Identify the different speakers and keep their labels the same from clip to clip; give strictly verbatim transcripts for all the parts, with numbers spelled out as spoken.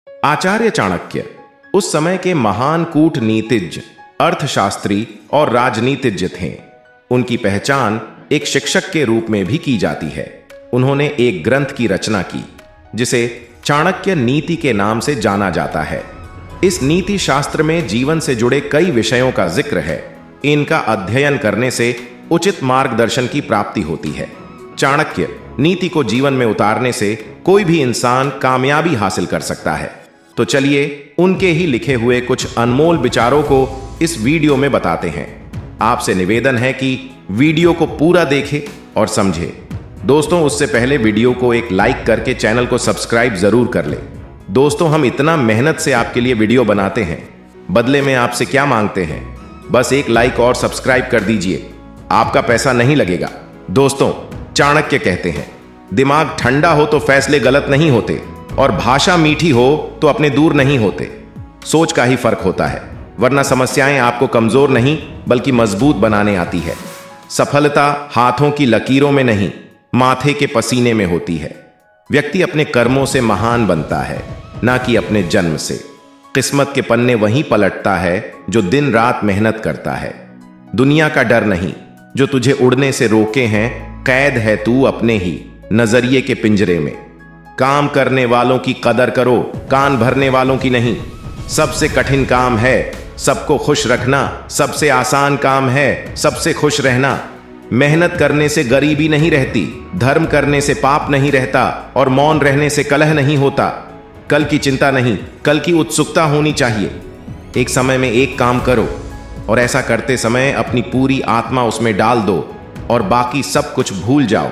Speaker 1: आचार्य चाणक्य उस समय के महान कूटनीतिज्ञ, अर्थशास्त्री और राजनीतिज्ञ थे। उनकी पहचान एक शिक्षक के रूप में भी की जाती है। उन्होंने एक ग्रंथ की रचना की जिसे चाणक्य नीति के नाम से जाना जाता है। इस नीति शास्त्र में जीवन से जुड़े कई विषयों का जिक्र है। इनका अध्ययन करने से उचित मार्गदर्शन की प्राप्ति होती है। चाणक्य नीति को जीवन में उतारने से कोई भी इंसान कामयाबी हासिल कर सकता है। तो चलिए उनके ही लिखे हुए कुछ अनमोल विचारों को इस वीडियो में बताते हैं। आपसे निवेदन है कि वीडियो को पूरा देखें और समझें। दोस्तों, उससे पहले वीडियो को एक लाइक करके चैनल को सब्सक्राइब जरूर कर लें। दोस्तों, हम इतना मेहनत से आपके लिए वीडियो बनाते हैं, बदले में आपसे क्या मांगते हैं? बस एक लाइक और सब्सक्राइब कर दीजिए, आपका पैसा नहीं लगेगा। दोस्तों, चाणक्य कहते हैं, दिमाग ठंडा हो तो फैसले गलत नहीं होते और भाषा मीठी हो तो अपने दूर नहीं होते। सोच का ही फर्क होता है, वरना समस्याएं आपको कमजोर नहीं बल्कि मजबूत बनाने आती है। सफलता हाथों की लकीरों में नहीं, माथे के पसीने में होती है। व्यक्ति अपने कर्मों से महान बनता है, ना कि अपने जन्म से। किस्मत के पन्ने वहीं पलटता है जो दिन रात मेहनत करता है। दुनिया का डर नहीं जो तुझे उड़ने से रोके हैं, कैद है तू अपने ही नजरिए के पिंजरे में। काम करने वालों की कदर करो, कान भरने वालों की नहीं। सबसे कठिन काम है सबको खुश रखना, सबसे आसान काम है सबसे खुश रहना। मेहनत करने से गरीबी नहीं रहती, धर्म करने से पाप नहीं रहता और मौन रहने से कलह नहीं होता। कल की चिंता नहीं, कल की उत्सुकता होनी चाहिए। एक समय में एक काम करो और ऐसा करते समय अपनी पूरी आत्मा उसमें डाल दो और बाकी सब कुछ भूल जाओ।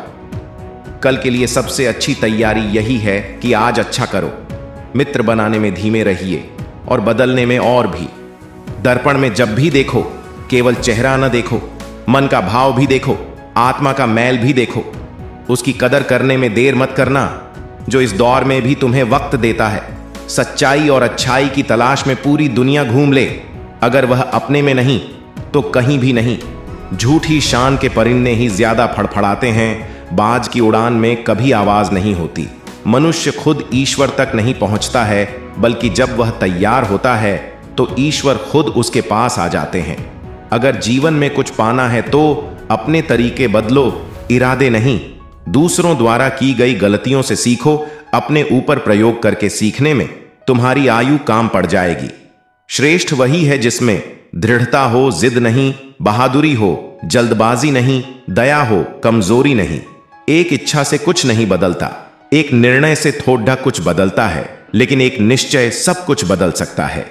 Speaker 1: कल के लिए सबसे अच्छी तैयारी यही है कि आज अच्छा करो। मित्र बनाने में धीमे रहिए और बदलने में और भी। दर्पण में जब भी देखो केवल चेहरा न देखो, मन का भाव भी देखो, आत्मा का मैल भी देखो। उसकी कदर करने में देर मत करना जो इस दौर में भी तुम्हें वक्त देता है। सच्चाई और अच्छाई की तलाश में पूरी दुनिया घूम ले, अगर वह अपने में नहीं तो कहीं भी नहीं। झूठी शान के परिंदे ही ज्यादा फड़फड़ाते हैं, बाज की उड़ान में कभी आवाज नहीं होती। मनुष्य खुद ईश्वर तक नहीं पहुंचता है, बल्कि जब वह तैयार होता है तो ईश्वर खुद उसके पास आ जाते हैं। अगर जीवन में कुछ पाना है तो अपने तरीके बदलो, इरादे नहीं। दूसरों द्वारा की गई गलतियों से सीखो, अपने ऊपर प्रयोग करके सीखने में तुम्हारी आयु काम पड़ जाएगी। श्रेष्ठ वही है जिसमें दृढ़ता हो, जिद नहीं, बहादुरी हो, जल्दबाजी नहीं, दया हो, कमजोरी नहीं। एक इच्छा से कुछ नहीं बदलता, एक निर्णय से थोड़ा कुछ बदलता है, लेकिन एक निश्चय सब कुछ बदल सकता है।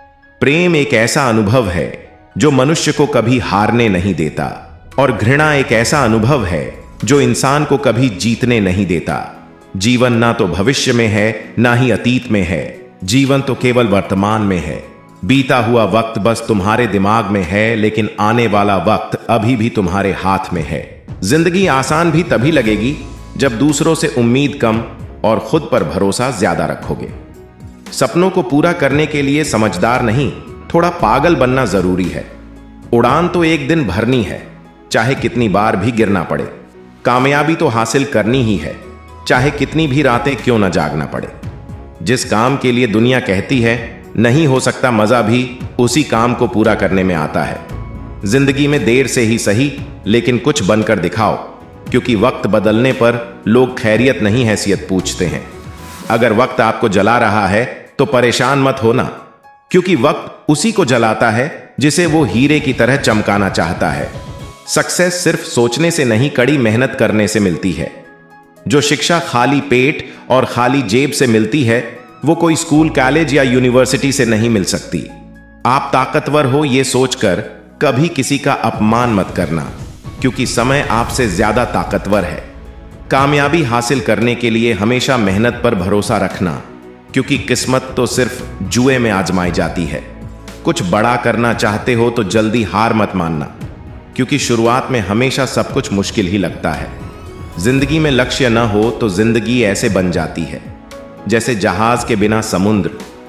Speaker 1: प्रेम एक ऐसा अनुभव है जो मनुष्य को कभी हारने नहीं देता, और घृणा एक ऐसा अनुभव है जो इंसान को कभी जीतने नहीं देता। जीवन ना तो भविष्य में है ना ही अतीत में है, जीवन तो केवल वर्तमान में है। बीता हुआ वक्त बस तुम्हारे दिमाग में है, लेकिन आने वाला वक्त अभी भी तुम्हारे हाथ में है। जिंदगी आसान भी तभी लगेगी जब दूसरों से उम्मीद कम और खुद पर भरोसा ज्यादा रखोगे। सपनों को पूरा करने के लिए समझदार नहीं, थोड़ा पागल बनना जरूरी है। उड़ान तो एक दिन भरनी है, चाहे कितनी बार भी गिरना पड़े। कामयाबी तो हासिल करनी ही है, चाहे कितनी भी रातें क्यों न जागना पड़े। जिस काम के लिए दुनिया कहती है नहीं हो सकता, मजा भी उसी काम को पूरा करने में आता है। जिंदगी में देर से ही सही, लेकिन कुछ बनकर दिखाओ, क्योंकि वक्त बदलने पर लोग खैरियत नहीं हैसियत पूछते हैं। अगर वक्त आपको जला रहा है तो परेशान मत होना, क्योंकि वक्त उसी को जलाता है जिसे वो हीरे की तरह चमकाना चाहता है। सक्सेस सिर्फ सोचने से नहीं, कड़ी मेहनत करने से मिलती है। जो शिक्षा खाली पेट और खाली जेब से मिलती है वो कोई स्कूल, कॉलेज या यूनिवर्सिटी से नहीं मिल सकती। आप ताकतवर हो ये सोचकर कभी किसी का अपमान मत करना, क्योंकि समय आपसे ज्यादा ताकतवर है। कामयाबी हासिल करने के लिए हमेशा मेहनत पर भरोसा रखना, क्योंकि किस्मत तो सिर्फ जुए में आजमाई जाती है। कुछ बड़ा करना चाहते हो तो जल्दी हार मत मानना, क्योंकि शुरुआत में हमेशा सब कुछ मुश्किल ही लगता है। जिंदगी में लक्ष्य न हो तो जिंदगी ऐसे बन जाती है जैसे जहाज के बिना समुद्र।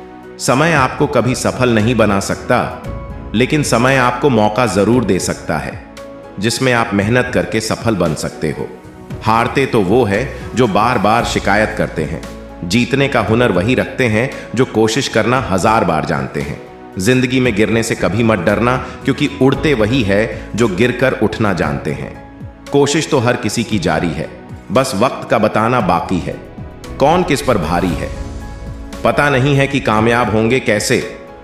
Speaker 1: समय आपको कभी सफल नहीं बना सकता, लेकिन समय आपको मौका जरूर दे सकता है जिसमें आप मेहनत करके सफल बन सकते हो। हारते तो वो है जो बार बार शिकायत करते हैं, जीतने का हुनर वही रखते हैं जो कोशिश करना हजार बार जानते हैं। जिंदगी में गिरने से कभी मत डरना, क्योंकि उड़ते वही है जो गिरकर उठना जानते हैं। कोशिश तो हर किसी की जारी है, बस वक्त का बताना बाकी है कौन किस पर भारी है। पता नहीं है कि कामयाब होंगे कैसे,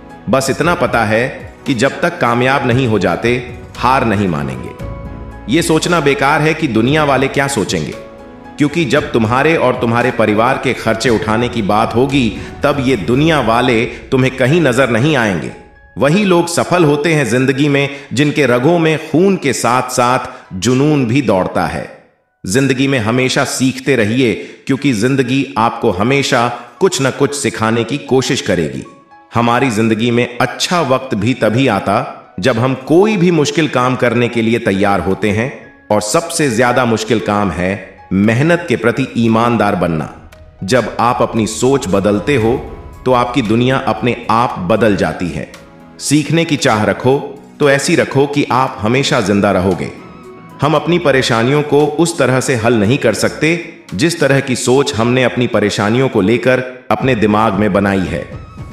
Speaker 1: बस इतना पता है कि जब तक कामयाब नहीं हो जाते हार नहीं मानेंगे। यह सोचना बेकार है कि दुनिया वाले क्या सोचेंगे, क्योंकि जब तुम्हारे और तुम्हारे परिवार के खर्चे उठाने की बात होगी तब ये दुनिया वाले तुम्हें कहीं नजर नहीं आएंगे। वही लोग सफल होते हैं जिंदगी में जिनके रगों में खून के साथ साथ जुनून भी दौड़ता है। जिंदगी में हमेशा सीखते रहिए, क्योंकि जिंदगी आपको हमेशा कुछ न कुछ सिखाने की कोशिश करेगी। हमारी जिंदगी में अच्छा वक्त भी तभी आता जब हम कोई भी मुश्किल काम करने के लिए तैयार होते हैं, और सबसे ज्यादा मुश्किल काम है मेहनत के प्रति ईमानदार बनना। जब आप अपनी सोच बदलते हो तो आपकी दुनिया अपने आप बदल जाती है। सीखने की चाह रखो तो ऐसी रखो कि आप हमेशा जिंदा रहोगे। हम अपनी परेशानियों को उस तरह से हल नहीं कर सकते जिस तरह की सोच हमने अपनी परेशानियों को लेकर अपने दिमाग में बनाई है।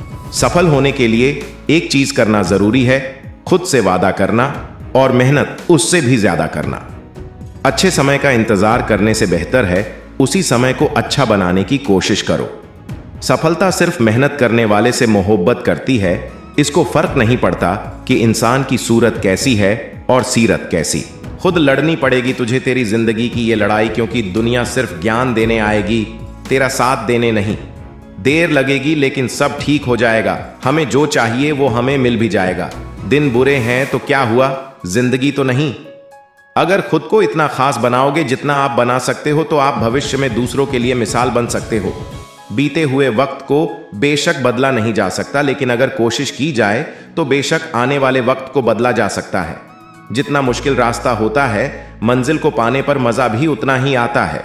Speaker 1: सफल होने के लिए एक चीज करना जरूरी है, खुद से वादा करना और मेहनत उससे भी ज्यादा करना। अच्छे समय का इंतजार करने से बेहतर है उसी समय को अच्छा बनाने की कोशिश करो। सफलता सिर्फ मेहनत करने वाले से मोहब्बत करती है। इसको फर्क नहीं पड़ता कि इंसान की सूरत कैसी है और सीरत कैसी। खुद लड़नी पड़ेगी तुझे तेरी जिंदगी की ये लड़ाई, क्योंकि दुनिया सिर्फ ज्ञान देने आएगी, तेरा साथ देने नहीं। देर लगेगी लेकिन सब ठीक हो जाएगा। हमें जो चाहिए वो हमें मिल भी जाएगा। दिन बुरे हैं तो क्या हुआ, जिंदगी तो नहीं। अगर खुद को इतना खास बनाओगे जितना आप बना सकते हो तो आप भविष्य में दूसरों के लिए मिसाल बन सकते हो। बीते हुए वक्त को बेशक बदला नहीं जा सकता, लेकिन अगर कोशिश की जाए तो बेशक आने वाले वक्त को बदला जा सकता है। जितना मुश्किल रास्ता होता है, मंजिल को पाने पर मजा भी उतना ही आता है।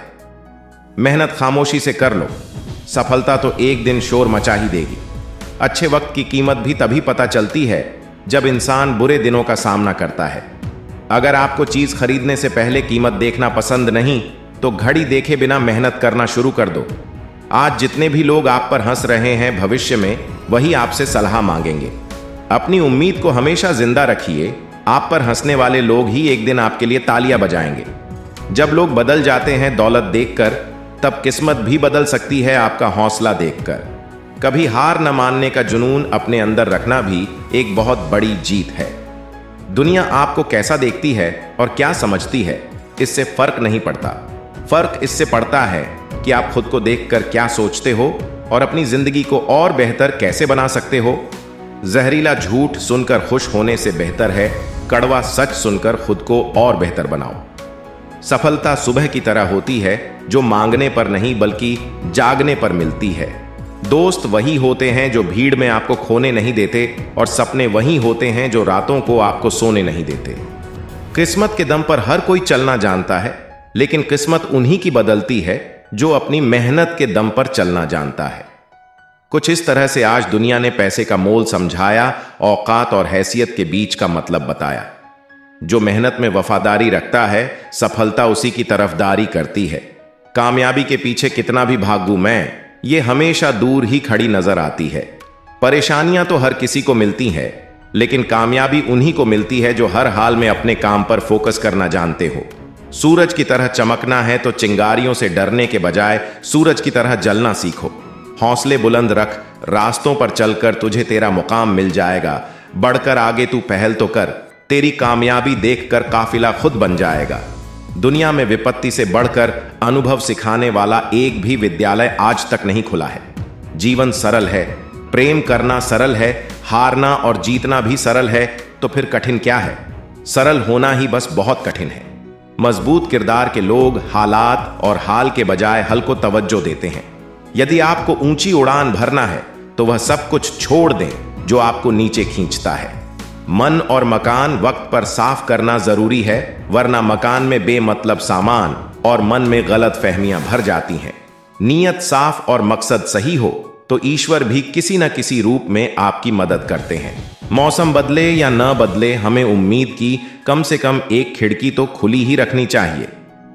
Speaker 1: मेहनत खामोशी से कर लो, सफलता तो एक दिन शोर मचा ही देगी। अच्छे वक्त की कीमत भी तभी पता चलती है जब इंसान बुरे दिनों का सामना करता है। अगर आपको चीज खरीदने से पहले कीमत देखना पसंद नहीं तो घड़ी देखे बिना मेहनत करना शुरू कर दो। आज जितने भी लोग आप पर हंस रहे हैं, भविष्य में वही आपसे सलाह मांगेंगे। अपनी उम्मीद को हमेशा जिंदा रखिए। आप पर हंसने वाले लोग ही एक दिन आपके लिए तालियां बजाएंगे। जब लोग बदल जाते हैं दौलत देखकर, तब किस्मत भी बदल सकती है आपका हौसला देखकर। कभी हार न मानने का जुनून अपने अंदर रखना भी एक बहुत बड़ी जीत है। दुनिया आपको कैसा देखती है और क्या समझती है, इससे फर्क नहीं पड़ता। फर्क इससे पड़ता है कि आप खुद को देखकर क्या सोचते हो और अपनी जिंदगी को और बेहतर कैसे बना सकते हो। जहरीला झूठ सुनकर खुश होने से बेहतर है कड़वा सच सुनकर खुद को और बेहतर बनाओ। सफलता सुबह की तरह होती है जो मांगने पर नहीं बल्कि जागने पर मिलती है। दोस्त वही होते हैं जो भीड़ में आपको खोने नहीं देते, और सपने वही होते हैं जो रातों को आपको सोने नहीं देते। किस्मत के दम पर हर कोई चलना जानता है, लेकिन किस्मत उन्हीं की बदलती है जो अपनी मेहनत के दम पर चलना जानता है। कुछ इस तरह से आज दुनिया ने पैसे का मोल समझाया, औकात और हैसियत के बीच का मतलब बताया। जो मेहनत में वफादारी रखता है, सफलता उसी की तरफदारी करती है। कामयाबी के पीछे कितना भी भागूं मैं, ये हमेशा दूर ही खड़ी नजर आती है। परेशानियां तो हर किसी को मिलती हैं, लेकिन कामयाबी उन्हीं को मिलती है जो हर हाल में अपने काम पर फोकस करना जानते हो। सूरज की तरह चमकना है तो चिंगारियों से डरने के बजाय सूरज की तरह जलना सीखो। हौसले बुलंद रख, रास्तों पर चलकर तुझे तेरा मुकाम मिल जाएगा। बढ़कर आगे तू पहल तो कर, तेरी कामयाबी देखकर काफिला खुद बन जाएगा। दुनिया में विपत्ति से बढ़कर अनुभव सिखाने वाला एक भी विद्यालय आज तक नहीं खुला है। जीवन सरल है, प्रेम करना सरल है, हारना और जीतना भी सरल है, तो फिर कठिन क्या है? सरल होना ही बस बहुत कठिन है। मजबूत किरदार के लोग हालात और हाल के बजाय हल को तवज्जो देते हैं। यदि आपको ऊंची उड़ान भरना है तो वह सब कुछ छोड़ दें जो आपको नीचे खींचता है। मन और मकान वक्त पर साफ करना जरूरी है, वरना मकान में बेमतलब सामान और मन में गलत फहमियां भर जाती हैं। नीयत साफ और मकसद सही हो तो ईश्वर भी किसी न किसी रूप में आपकी मदद करते हैं। मौसम बदले या न बदले, हमें उम्मीद की कम से कम एक खिड़की तो खुली ही रखनी चाहिए।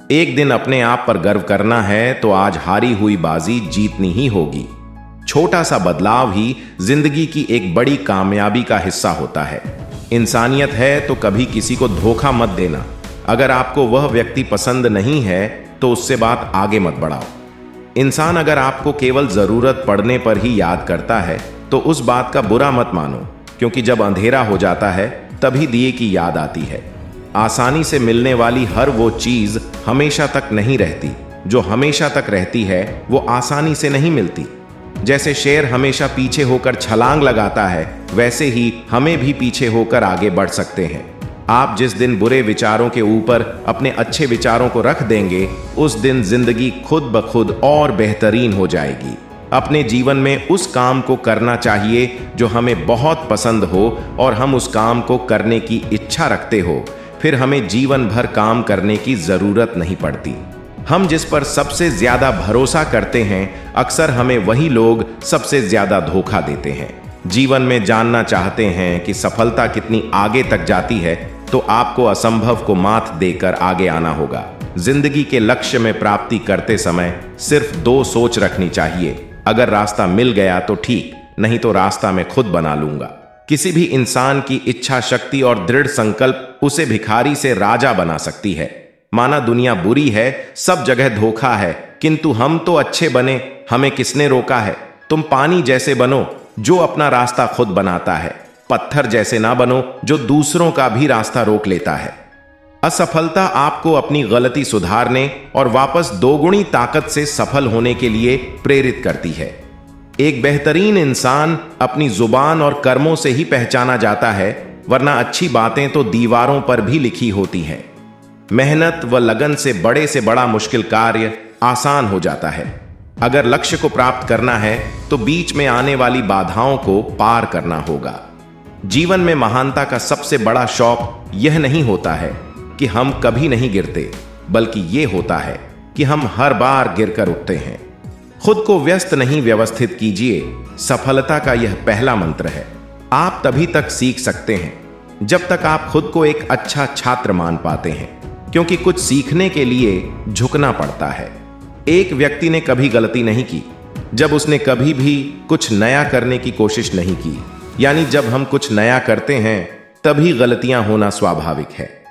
Speaker 1: एक दिन अपने आप पर गर्व करना है तो आज हारी हुई बाजी जीतनी ही होगी। छोटा सा बदलाव ही जिंदगी की एक बड़ी कामयाबी का हिस्सा होता है। इंसानियत है तो कभी किसी को धोखा मत देना। अगर आपको वह व्यक्ति पसंद नहीं है तो उससे बात आगे मत बढ़ाओ। इंसान अगर आपको केवल जरूरत पड़ने पर ही याद करता है तो उस बात का बुरा मत मानो, क्योंकि जब अंधेरा हो जाता है तभी दिए की याद आती है। आसानी से मिलने वाली हर वो चीज हमेशा तक नहीं रहती, जो हमेशा तक रहती है वो आसानी से नहीं मिलती। जैसे शेर हमेशा पीछे होकर छलांग लगाता है, वैसे ही हमें भी पीछे होकर आगे बढ़ सकते हैं। आप जिस दिन बुरे विचारों के ऊपर अपने अच्छे विचारों को रख देंगे, उस दिन जिंदगी खुद ब खुद और बेहतरीन हो जाएगी। अपने जीवन में उस काम को करना चाहिए जो हमें बहुत पसंद हो और हम उस काम को करने की इच्छा रखते हो, फिर हमें जीवन भर काम करने की जरूरत नहीं पड़ती। हम जिस पर सबसे ज्यादा भरोसा करते हैं, अक्सर हमें वही लोग सबसे ज्यादा धोखा देते हैं। जीवन में जानना चाहते हैं कि सफलता कितनी आगे तक जाती है, तो आपको असंभव को मात देकर आगे आना होगा। जिंदगी के लक्ष्य में प्राप्ति करते समय सिर्फ दो सोच रखनी चाहिए। अगर रास्ता मिल गया तो ठीक, नहीं तो रास्ता मैं खुद बना लूंगा। किसी भी इंसान की इच्छा शक्ति और दृढ़ संकल्प उसे भिखारी से राजा बना सकती है। माना दुनिया बुरी है, सब जगह धोखा है, किंतु हम तो अच्छे बने, हमें किसने रोका है। तुम पानी जैसे बनो जो अपना रास्ता खुद बनाता है, पत्थर जैसे ना बनो जो दूसरों का भी रास्ता रोक लेता है। असफलता आपको अपनी गलती सुधारने और वापस दोगुनी ताकत से सफल होने के लिए प्रेरित करती है। एक बेहतरीन इंसान अपनी जुबान और कर्मों से ही पहचाना जाता है, वरना अच्छी बातें तो दीवारों पर भी लिखी होती हैं। मेहनत व लगन से बड़े से बड़ा मुश्किल कार्य आसान हो जाता है। अगर लक्ष्य को प्राप्त करना है तो बीच में आने वाली बाधाओं को पार करना होगा। जीवन में महानता का सबसे बड़ा शौक यह नहीं होता है कि हम कभी नहीं गिरते, बल्कि यह होता है कि हम हर बार गिरकर उठते हैं। खुद को व्यस्त नहीं, व्यवस्थित कीजिए। सफलता का यह पहला मंत्र है। आप तभी तक सीख सकते हैं जब तक आप खुद को एक अच्छा छात्र मान पाते हैं, क्योंकि कुछ सीखने के लिए झुकना पड़ता है। एक व्यक्ति ने कभी गलती नहीं की जब उसने कभी भी कुछ नया करने की कोशिश नहीं की। यानी जब हम कुछ नया करते हैं तभी गलतियां होना स्वाभाविक है।